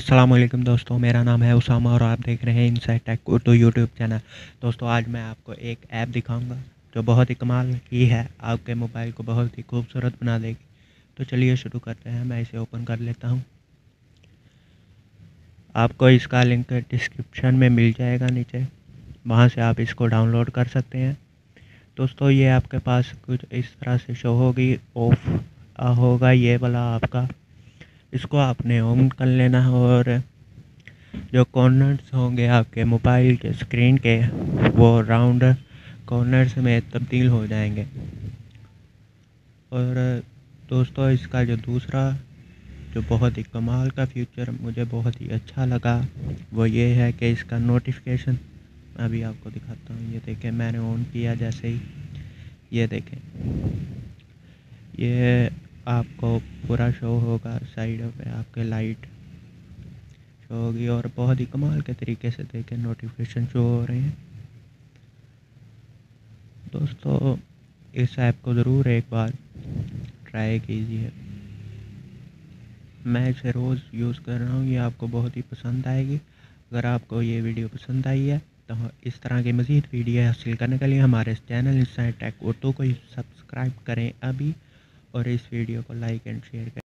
अस्सलाम वालेकुम दोस्तों, मेरा नाम है उसामा और आप देख रहे हैं inside tech Urdu YouTube channel. दोस्तों आज मैं आपको एक ऐप दिखाऊंगा जो बहुत ही कमाल की है, आपके मोबाइल को बहुत ही खूबसूरत बना देगी। तो चलिए शुरू करते हैं। मैं इसे ओपन कर लेता हूं। आपको इसका लिंक डिस्क्रिप्शन में मिल जाएगा नीचे, वहां से आप इसको डाउनलोड कर सकते हैं। दोस्तों ये आपके पास कुछ इस तरह से शो होगी, ऑफ होगा ये वाला आपका। इसको आपने ऑन कर लेना है और जो कॉर्नर्स होंगे आपके मोबाइल के स्क्रीन के, वो राउंड कॉर्नर्स में तब्दील हो जाएंगे। और दोस्तों इसका जो दूसरा जो बहुत ही कमाल का फीचर मुझे बहुत ही अच्छा लगा वो ये है कि इसका नोटिफिकेशन अभी आपको दिखाता हूँ। ये देखें, मैंने ऑन किया जैसे ही, ये देखें, ये आपको पूरा शो होगा। साइड पे आपके लाइट शो होगी और बहुत ही कमाल के तरीके से देखें नोटिफिकेशन शो हो रहे हैं। दोस्तों इस ऐप को ज़रूर एक बार ट्राई कीजिए। मैं इसे रोज़ यूज़ कर रहा हूँ, ये आपको बहुत ही पसंद आएगी। अगर आपको ये वीडियो पसंद आई है तो इस तरह की मज़ीद वीडियो हासिल करने के लिए हमारे इस चैनल इनसाइड टेक उर्दू को सब्सक्राइब करें अभी, और इस वीडियो को लाइक एंड शेयर करें।